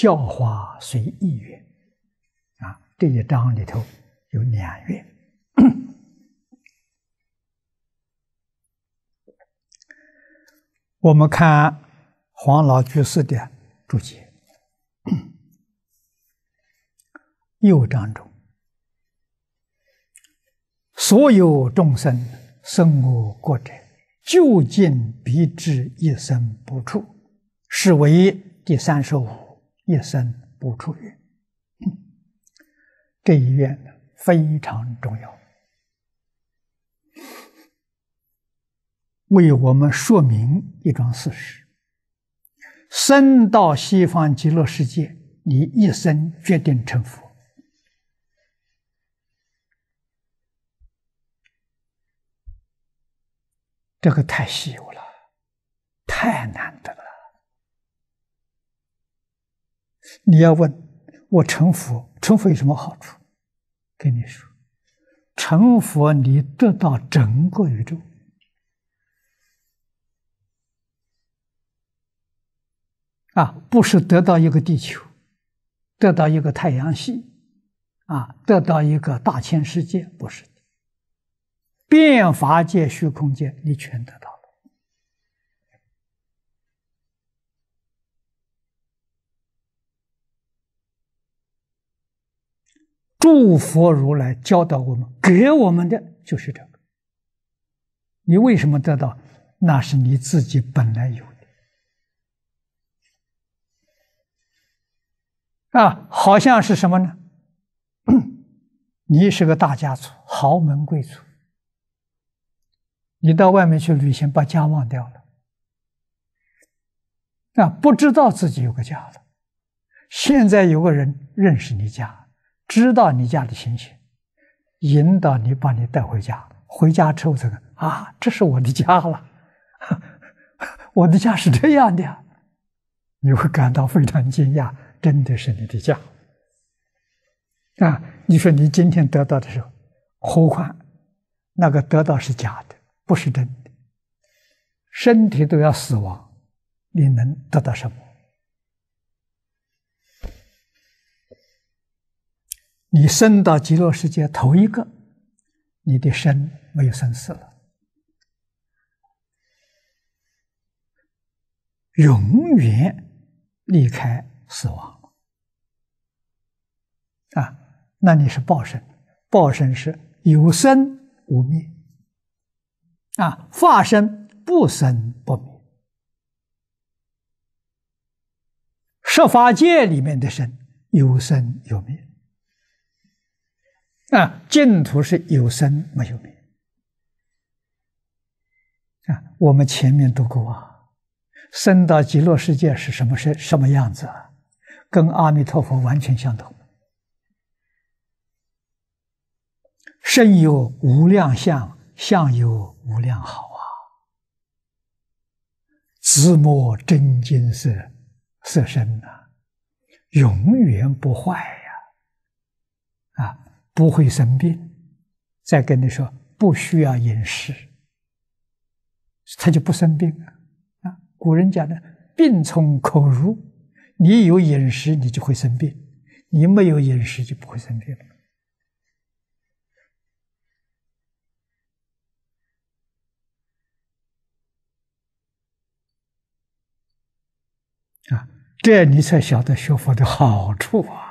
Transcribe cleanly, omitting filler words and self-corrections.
教化随意愿啊，这一章里头有2愿。我们看黄老居士的注解，右章中，所有众生生我国者，究竟必至一生不处，是为第35一生不处愿。这一愿呢非常重要，为我们说明一桩事实：生到西方极乐世界，你一生决定成佛。这个太稀有了，太难得了。你要问我成佛，成佛有什么好处？跟你说，成佛你得到整个宇宙。不是得到一个地球，得到一个太阳系，得到一个大千世界，不是的。变法界、虚空界，你全得到了。诸佛如来教导我们，给我们的就是这个。你为什么得到？那是你自己本来有的。好像是什么呢？你是个大家族，豪门贵族，你到外面去旅行，把家忘掉了，不知道自己有个家了。现在有个人认识你家，知道你家的情形，引导你，把你带回家。回家之后，这是我的家了，我的家是这样的，你会感到非常惊讶。真的是你的家你说你今天得到的时候，何况那个得到是假的，不是真的。身体都要死亡，你能得到什么？你生到极乐世界头一个，你的身没有生死了，永远离开死亡那你是报身，报身是有生无灭化身不生不灭。十法界里面的身有生有灭净土是有生没有灭我们前面读过生到极乐世界是什么样子跟阿弥陀佛完全相同。身有无量相，相有无量好自摸真金色身永远不坏不会生病。再跟你说，不需要饮食，他就不生病古人讲的病从口入，你有饮食你就会生病，你没有饮食就不会生病这你才晓得学佛的好处